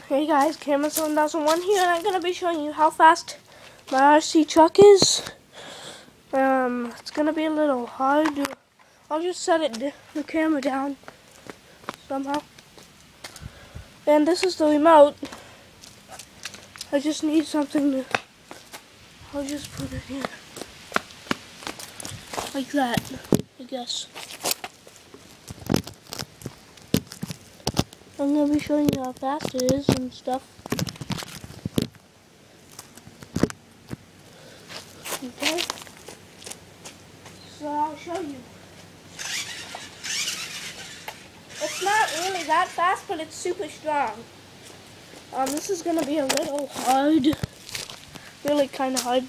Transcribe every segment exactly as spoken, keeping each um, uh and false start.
Hey guys, Camera seven thousand one here, and I'm going to be showing you how fast my R C truck is. Um, it's going to be a little hard. I'll just set it the camera down somehow. And this is the remote. I just need something to, I'll just put it here. Like that, I guess. I'm going to be showing you how fast it is and stuff. Okay. So I'll show you. It's not really that fast, but it's super strong. Um, this is going to be a little hard. Really kind of hard.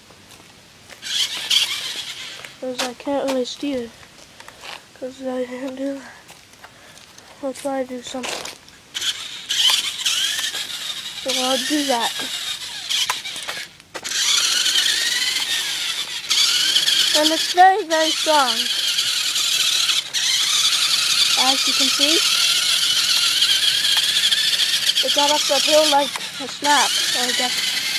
Because I can't really steer. Because I can't do that. I'll try to do something. So I'll do that. And it's very, very strong. As you can see, it got up that hill like a snap, I guess.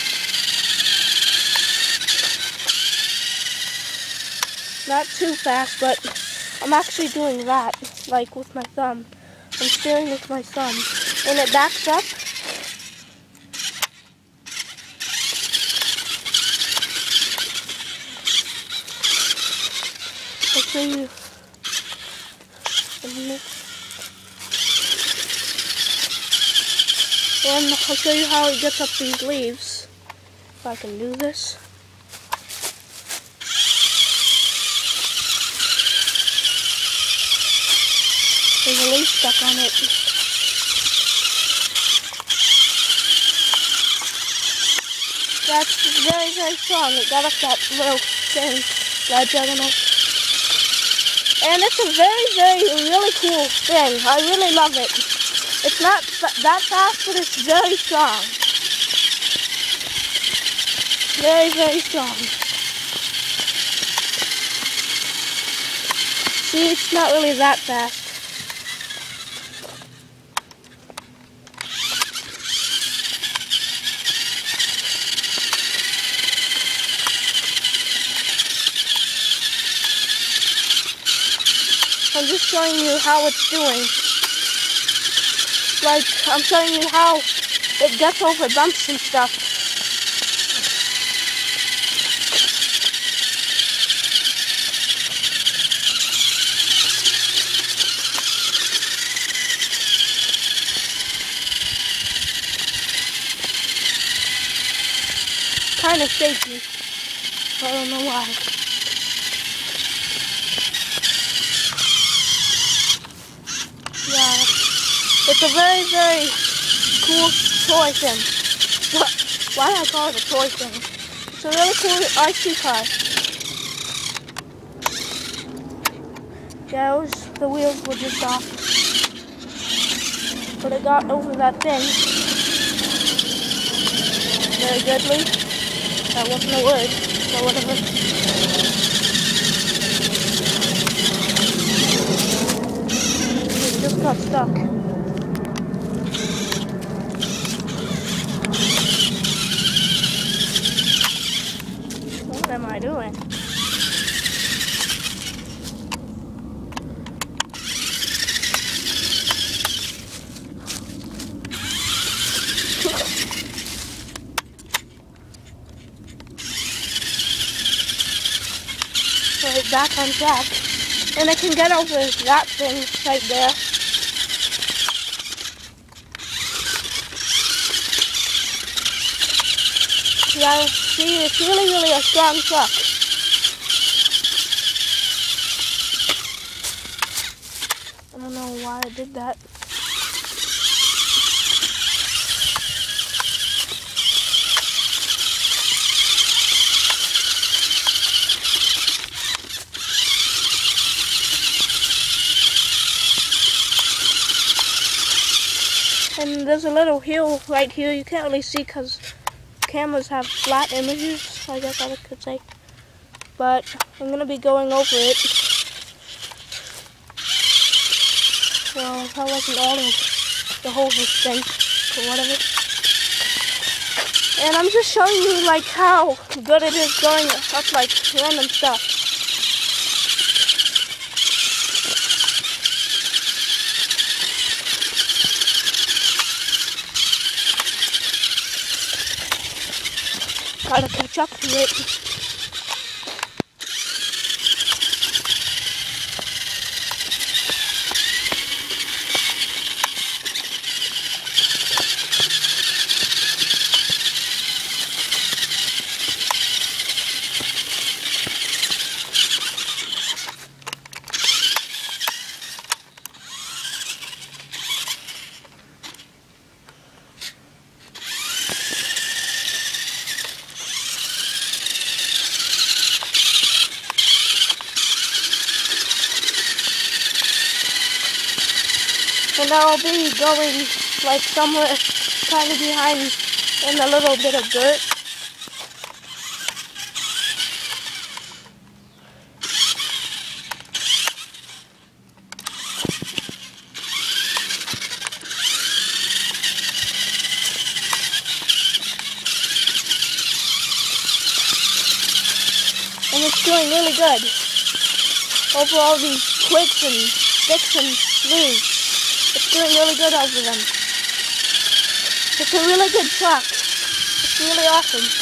Not too fast, but I'm actually doing that, like with my thumb. I'm steering with my thumb. When it backs up, I'll show you. And I'll show you how it gets up these leaves. If I can do this. There's a leaf stuck on it. That's very, very strong. It got up that little thing, ledge, I don't know. And it's a very, very, really cool thing. I really love it. It's not that fast, but it's very strong. Very, very strong. See, it's not really that fast. I'm just showing you how it's doing. Like, I'm showing you how it gets over bumps and stuff. Kind of shaky. I don't know why. Yeah, it's a very, very cool toy thing. Why do I call it a toy thing? It's a really cool R C car. Yeah, it was, the wheels were just off. But it got over that thing. Very goodly. That wasn't a word, but whatever. Just got stuck. What am I doing? Right, back on track. And I can get over that thing right there. Yeah, see, it's really, really a strong truck. I don't know why I did that. And there's a little hill right here. You can't really see because cameras have flat images, I guess I could say. But I'm going to be going over it. Well, that wasn't all of the whole thing, or whatever. And I'm just showing you like how good it is going up like random stuff. Gotta catch up to it. And I'll be going like somewhere kind of behind in a little bit of dirt. And it's doing really good over all these twigs and sticks and leaves. It's doing really good over them. It's a really good truck. It's really awesome.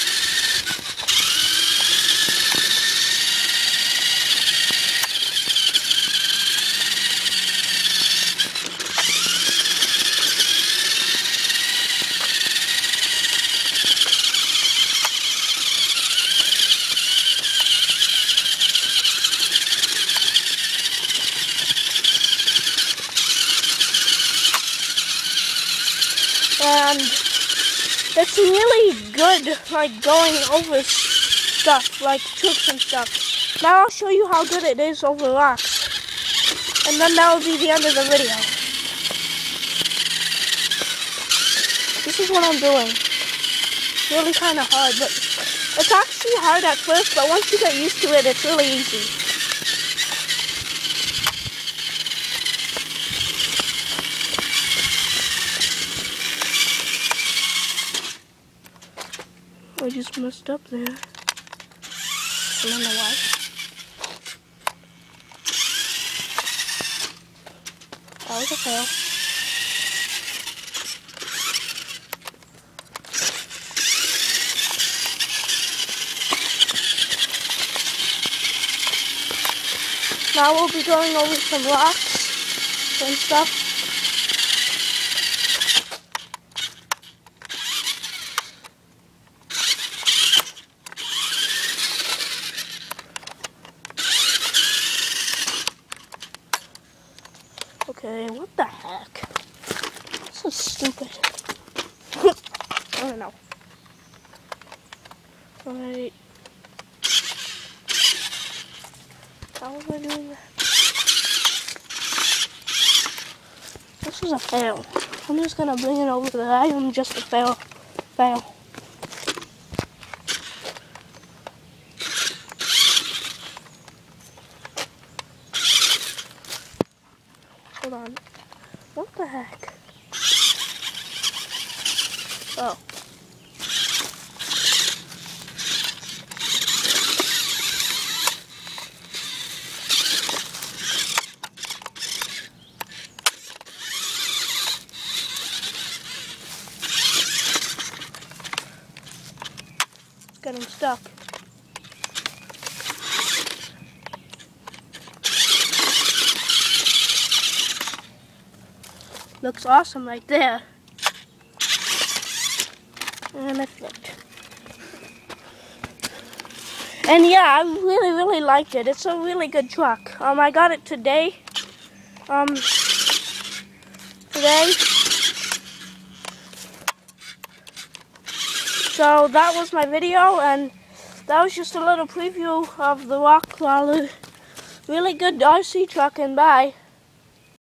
And it's really good, like, going over stuff, like tricks and stuff. Now I'll show you how good it is over rocks. And then that will be the end of the video. This is what I'm doing. Really kind of hard, but it's actually hard at first, but once you get used to it, it's really easy. I just messed up there. I don't know why. That was a fail. Now we'll be going over some rocks and stuff. Okay, what the heck? This is stupid. I don't know. Alright. How was I doing that? This is a fail. I'm just gonna bring it over there. I am just a fail. Fail. Hold on. What the heck? Oh. Getting stuck. Looks awesome right there. And I flipped. And yeah, I really, really like it. It's a really good truck. Um, I got it today. Um, today. So that was my video, and that was just a little preview of the Rock Crawler. Really good R C truck, and bye.